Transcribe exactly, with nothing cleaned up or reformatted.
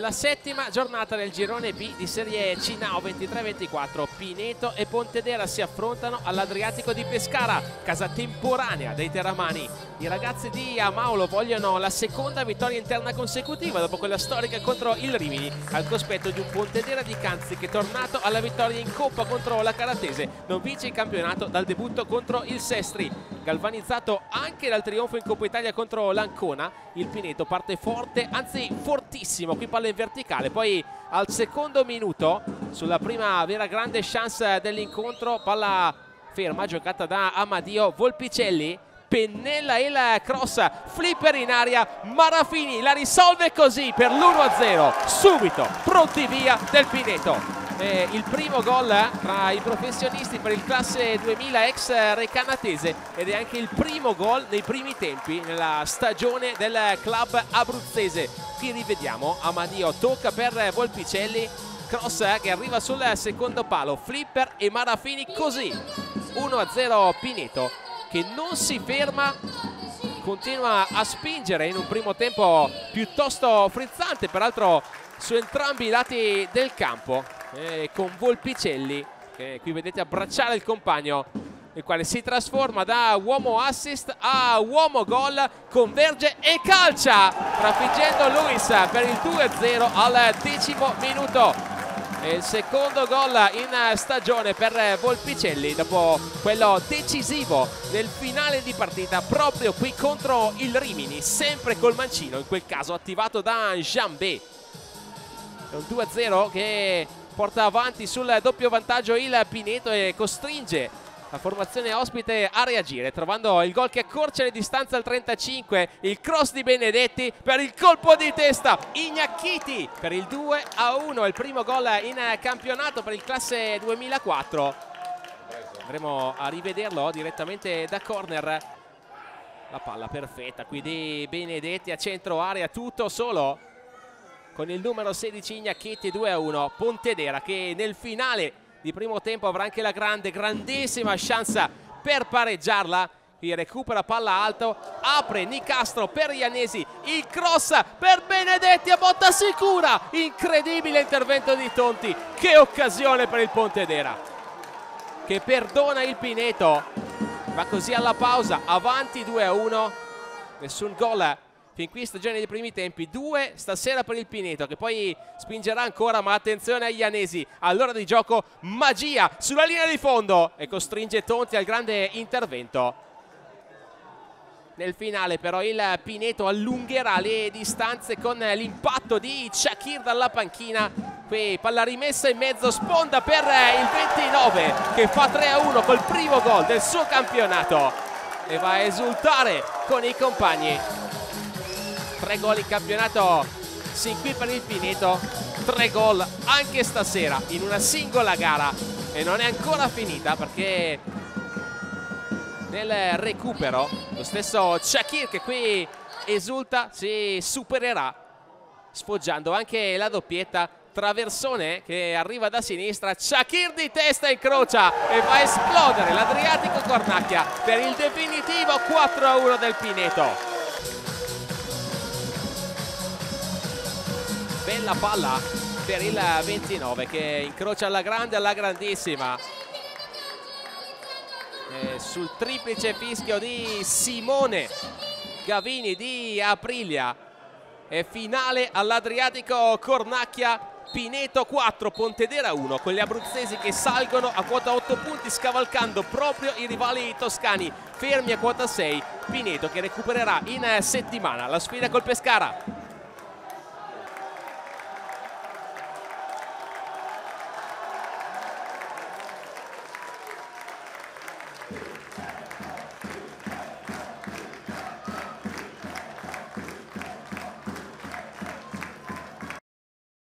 Nella settima giornata del girone B di Serie C Now ventitré ventiquattro, Pineto e Pontedera si affrontano all'Adriatico di Pescara, casa temporanea dei Terramani. I ragazzi di Amaulo vogliono la seconda vittoria interna consecutiva dopo quella storica contro il Rimini, al cospetto di un Pontedera di Canzi che, tornato alla vittoria in Coppa contro la Caratese, non vince il campionato dal debutto contro il Sestri. Galvanizzato anche dal trionfo in Coppa Italia contro l'Ancona, il Pineto parte forte, anzi fortissimo, qui palla in verticale, poi al secondo minuto, sulla prima vera grande chance dell'incontro, palla ferma giocata da Amadio, Volpicelli pennella il cross, flipper in aria, Marafini la risolve così per l'uno a zero, subito pronti via del Pineto. Eh, il primo gol tra i professionisti per il classe duemila ex recanatese ed è anche il primo gol nei primi tempi nella stagione del club abruzzese. Qui rivediamo Amadio, tocca per Volpicelli, cross che arriva sul secondo palo, flipper e Marafini così, uno a zero Pineto che non si ferma, continua a spingere in un primo tempo piuttosto frizzante peraltro su entrambi i lati del campo, eh, con Volpicelli che qui vedete abbracciare il compagno, il quale si trasforma da uomo assist a uomo gol, converge e calcia, trafiggendo Luis per il due a zero al decimo minuto. È il secondo gol in stagione per Volpicelli dopo quello decisivo del finale di partita proprio qui contro il Rimini, sempre col mancino, in quel caso attivato da Jambé. È un due a zero che porta avanti sul doppio vantaggio il Pineto e costringe la formazione ospite a reagire, trovando il gol che accorcia le distanze al trentacinque, il cross di Benedetti per il colpo di testa, Ignacchiti per il due a uno, il primo gol in campionato per il classe duemilaquattro. Andremo a rivederlo direttamente da corner. La palla perfetta qui di Benedetti a centro area, tutto solo con il numero sedici Ignacchiti. Due a uno, Pontedera che nel finale di primo tempo avrà anche la grande, grandissima chance per pareggiarla. Qui recupera palla alto, apre Nicastro per Iannesi, il cross per Benedetti a botta sicura, incredibile intervento di Tonti, che occasione per il Pontedera che perdona il Pineto. Va così alla pausa, avanti due a uno, nessun gol fin qui stagione dei primi tempi, due stasera per il Pineto che poi spingerà ancora, ma attenzione agli Iannesi, all'ora di gioco Magia sulla linea di fondo e costringe Tonti al grande intervento. Nel finale però il Pineto allungherà le distanze con l'impatto di Shakir dalla panchina, qui palla rimessa in mezzo, sponda per il ventinove che fa tre a uno col primo gol del suo campionato e va a esultare con i compagni. Tre gol in campionato sin qui per il Pineto, tre gol anche stasera in una singola gara e non è ancora finita perché nel recupero lo stesso Shakir che qui esulta si supererà sfoggiando anche la doppietta. Traversone che arriva da sinistra, Shakir di testa incrocia e va a esplodere l'Adriatico Cornacchia per il definitivo quattro a uno del Pineto. Bella palla per il ventinove che incrocia alla grande, alla grandissima. E sul triplice fischio di Simone Gavini di Aprilia è finale all'Adriatico Cornacchia. Pineto quattro, Pontedera uno, con gli abruzzesi che salgono a quota otto punti scavalcando proprio i rivali toscani fermi a quota sei. Pineto che recupererà in settimana la sfida col Pescara.